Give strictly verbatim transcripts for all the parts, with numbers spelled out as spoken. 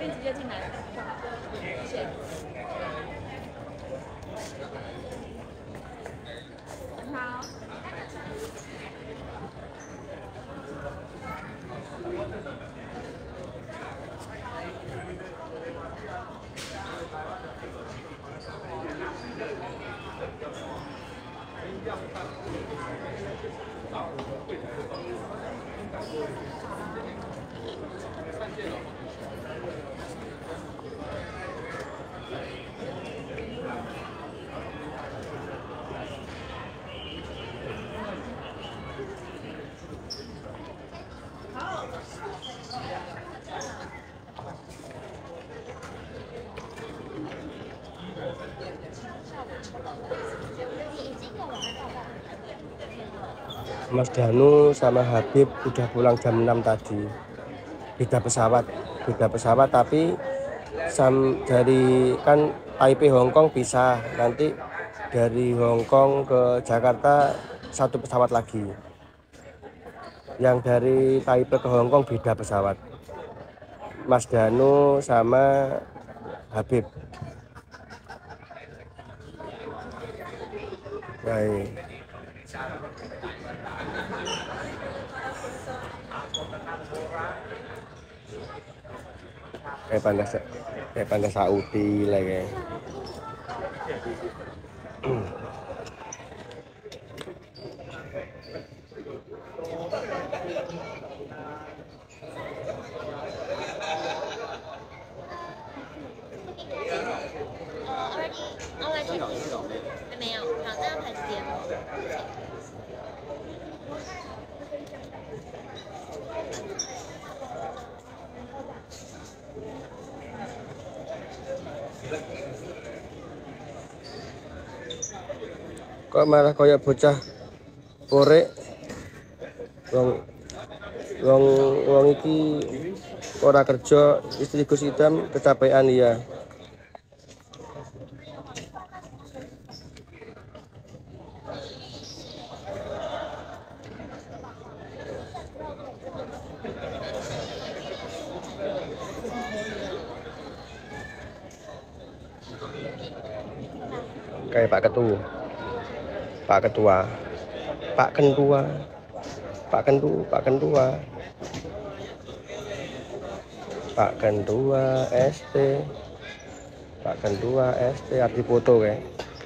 可以直接进来就好。谢谢。好。 Mas Danu sama Habib udah pulang jam enam tadi. Beda pesawat, beda pesawat tapi sam dari kan Taipei Hongkong bisa, nanti dari Hongkong ke Jakarta satu pesawat lagi. Yang dari Taipei ke Hongkong beda pesawat. Mas Danu sama Habib. Baik. Kayak pandai kayak pandai Saudi lah kayak. Kok malah kayak bocah korek wong wong wong iki ora kerja, istri Gus Idam kecapean ya. Kayak Pak Ketua. Pak Ketua, Pak Ketua, Pak Ketua, Pak Ketua, Pak Ketua S T, Pak Ketua S T, arti foto kayak.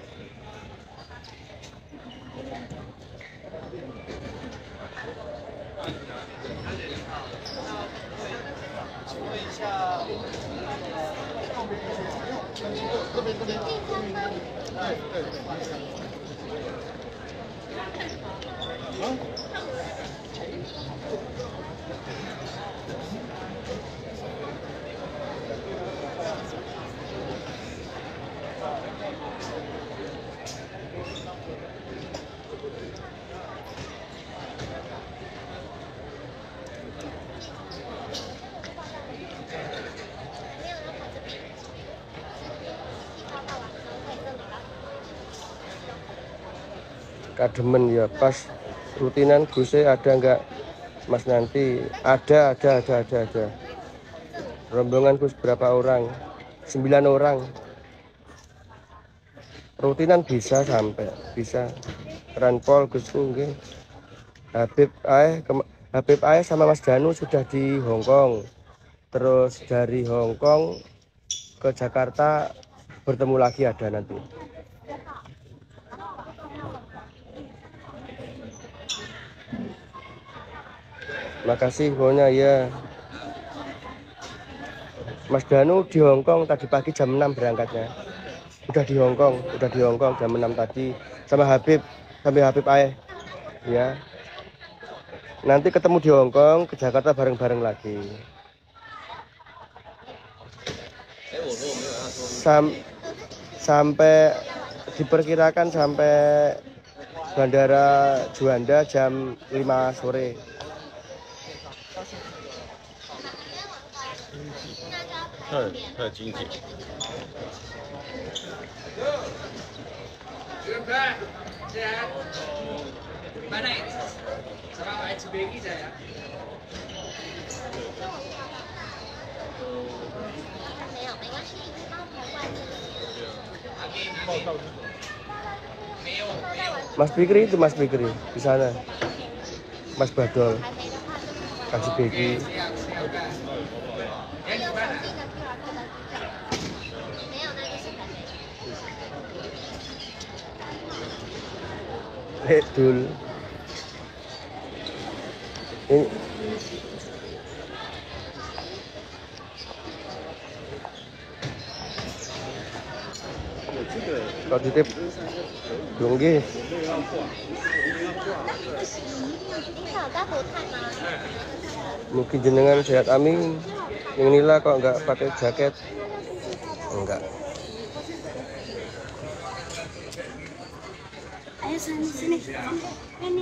Kademen ya, pas rutinan Guse ada enggak Mas nanti? Ada, ada, ada, ada, ada. Rombongan Gus berapa orang? Sembilan orang. Rutinan bisa sampai, bisa. Ranpol Gusku nggih. Habib Aeh, Habib Aeh sama Mas Danu sudah di Hongkong. Terus dari Hongkong ke Jakarta bertemu lagi ada nanti. Makasih pokoknya ya. Mas Danu di Hongkong tadi pagi jam enam berangkatnya. Udah di Hongkong, udah di Hongkong jam enam tadi sama Habib, sampai Habib Aeh. Ya. Nanti ketemu di Hongkong, ke Jakarta bareng-bareng lagi. Sam sampai diperkirakan sampai Bandara Juanda jam lima sore. Mana ini? Sekarang H B I saya. Mas Fikri itu Mas Fikri di sana. Mas Badol. Kasih Beki. Redul. Ini kalau titip belum nggih. Mungkin jenengan sehat amin. Yang Nila kok enggak pakai jaket? Enggak. Ayo sini sini. Ini.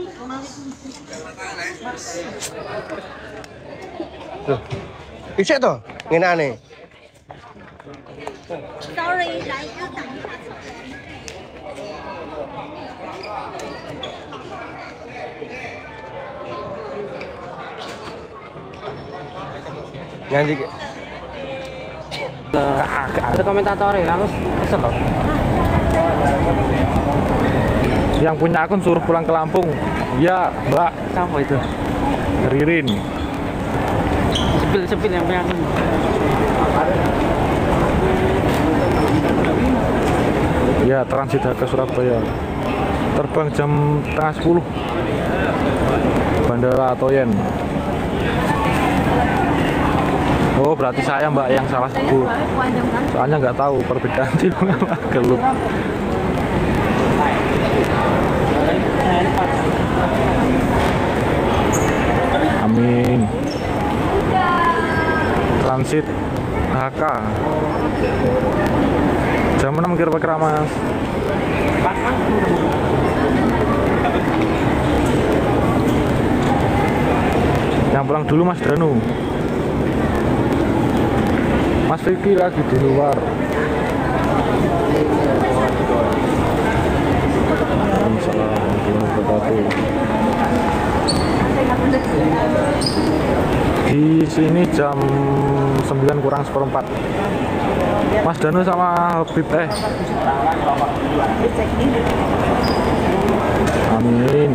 Tuh. Isek toh, ngene aneh. Sorry, lại cứ tặng. Nganti ada komentator ya, harus kesel loh. Yang punya akun suruh pulang ke Lampung. Ya, Mbak. Siapa itu? Ririn. Sepil-sepil yang punya akun. Ya, transit ke Surabaya. Terbang jam setengah sepuluh. Bandara Atoyen. Oh, berarti saya Mbak yang salah sebut. Soalnya nggak tahu perbedaan sih. Gelup. Amin. Transit H K. Jam enam kira-kira Mas. Yang pulang dulu Mas Danu. Mas Vicky lagi di luar. Di sini jam sembilan kurang seperempat. Mas Danu sama Habib eh. Amin.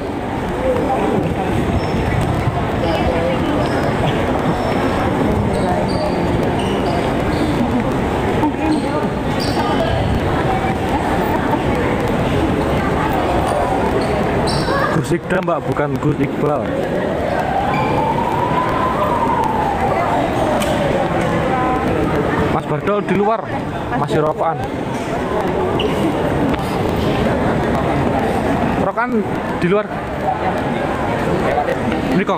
Gus Iqbal Mbak, bukan Gus Iqbal. Mas Badol di luar masih rokokan. Rokokan di luar. Ini kok.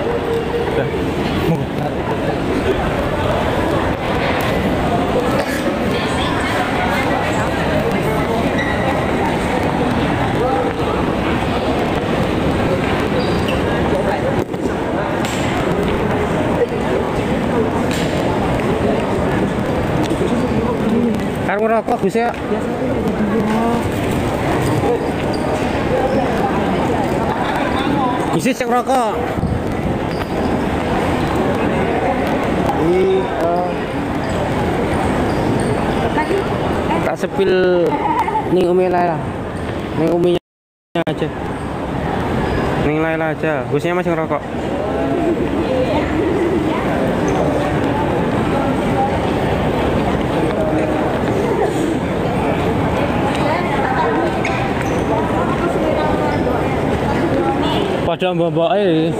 Karo ngerokok bisa. Isi sing rokok. Tak sepil ning Umi Laila. Ning Uminya aja. Ning Laila aja. Gusnya masih ngerokok. Pada mbak-mbak eh.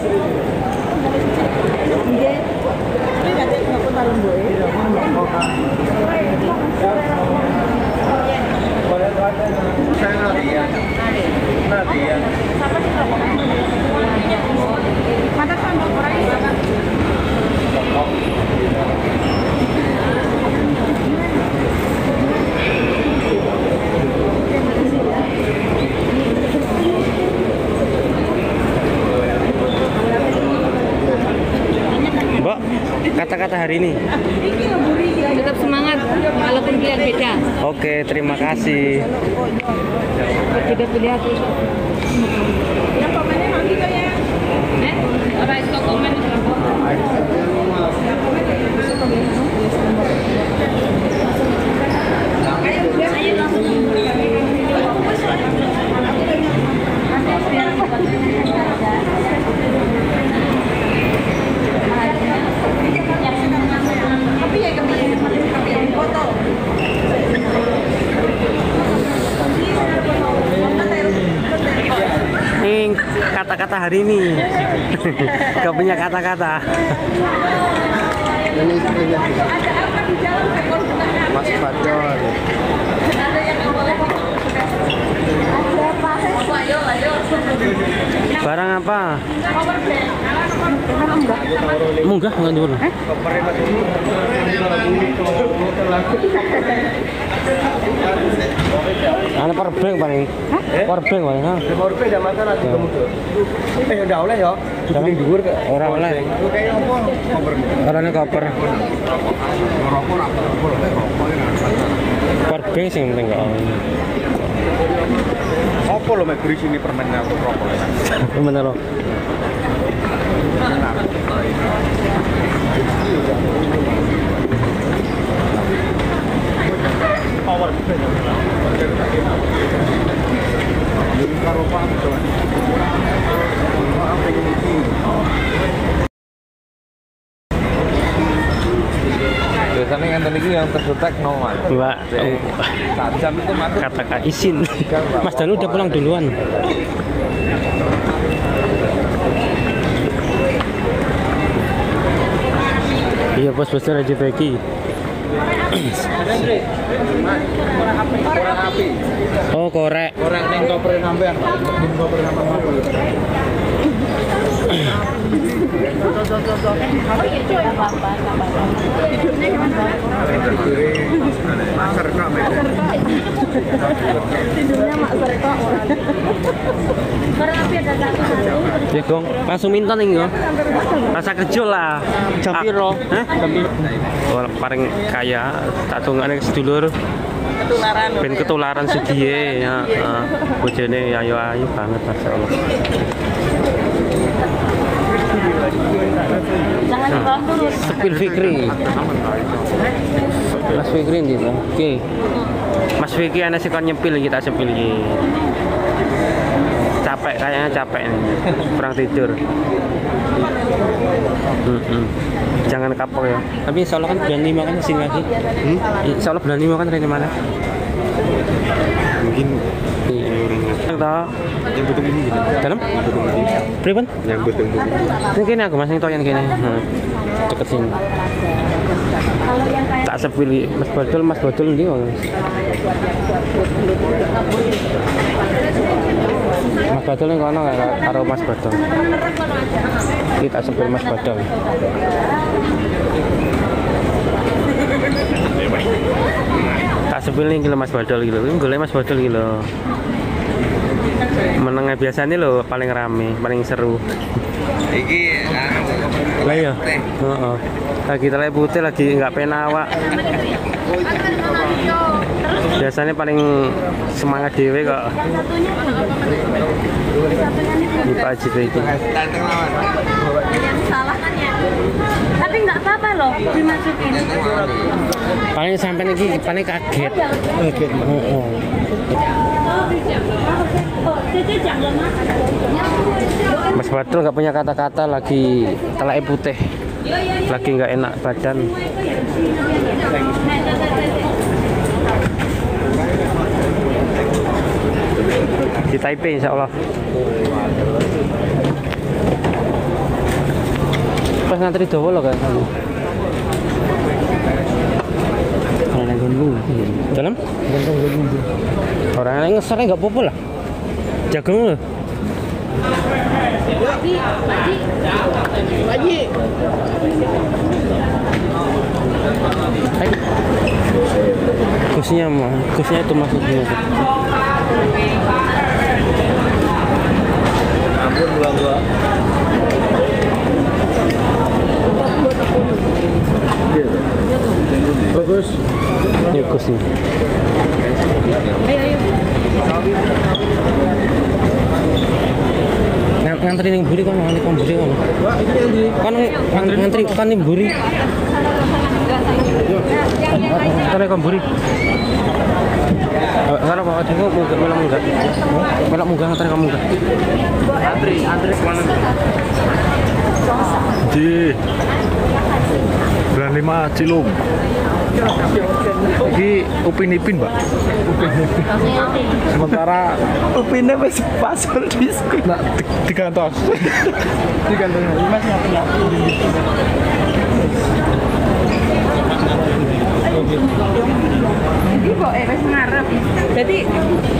Mbak, kata-kata hari ini Tetap semangat walaupun pilihan beda. oke, terima kasih. Berbeda pilihan terus. Yang komennya nanti kok ya. Eh, orang itu komen itu. kata-kata hari ini. Gak punya kata-kata. Ini istrinya Mas Badol. Barang apa? Munggah nggak dulu? Ada power bank paling. Power bank paling. Power bank ada masalah di kemudian. Eh udah oleh ya. Jangan dhuwur ke Orang oleh. Orangnya koper. Power bank sih penting nggak. Apa lo mek sini permennya rokok ya? Bener loh. Power biasanya yang tadi yang terdetek normal. Mbak, Saat jam itu masuk. katakan izin. Mas Danu udah pulang duluan. Iya bos bosnya Raja Beki. Oh korek. Orang yang koperin sampean, koperin sampean. Tidurnya mak serta orang. Barang api ada satu-satu. Ya gong, langsung minta nih gong. Rasa kecil lah. Jam piro? Hah? Jam piro? Oh, paling kaya, tak tunggu sedulur. Ketularan. Ben ketularan sedih ya. Heeh. Bojone ayu-ayu banget masyaallah. Jangan dibawa terus. Sepil Fikri. Mas Fikri ndi to? Oke. Mas Fikri ana sing kon nyepil iki tak sepil iki. Capek kayaknya capek nih. Kurang tidur. Hmm, jangan kapok ya. Tapi insya Allah kan bulan lima kan sini lagi. Hmm? Insya Allah bulan lima kan dari mana? Mungkin Yang tahu? yang betul ini gitu. Dalam? Pripun? Yang betul ini. Mungkin aku masih tahu yang gini. Hmm. Deket sini. Tak sepilih Mas Badul, Mas Badul ini Mas Badul ini kono kayak karo Mas Badul. Kita sepil Mas Badul. Tak sepil ini kilo Mas Badul gitu. Ini golek Mas Badul gitu. Menengah biasanya lo paling rame, paling seru. Iki Lah ya. Heeh. Lagi telai putih lagi nggak penawak. Biasanya paling semangat dewe kok. Ini Pak Haji itu. Yang salah kan ya. Tapi nggak apa-apa loh dimasukin. Paling sampai lagi paling kaget. Kaget. Heeh. Mas Badul nggak punya kata-kata lagi telai putih. Lagi nggak enak badan. Di Taipei insya Allah. Pas ngantri dawa loh kan. Dalam? Orang yang ngeselnya nggak apa-apa lah. Jagung loh. Haji, Haji. Haji. Kusnya mah, kusnya itu maksudnya. ampun gua-gua. Bagus. Ini kusnya. Ngantri ning buri kan ngantri kon buri kan. Kan ngantri kan ning buri. Kan kon buri. Ora apa Kalau dia mau munggah, melok munggah. Melok munggah ngantar kamu munggah. Antri, antri kemana? Di Bulan lima Cilung. Ini Upin Ipin, Mbak. Sementara Upinnya masih pasar diskon. nak di, di kantor. Di kantor Mas ngapain? Jadi kok eh wis ngarep. Jadi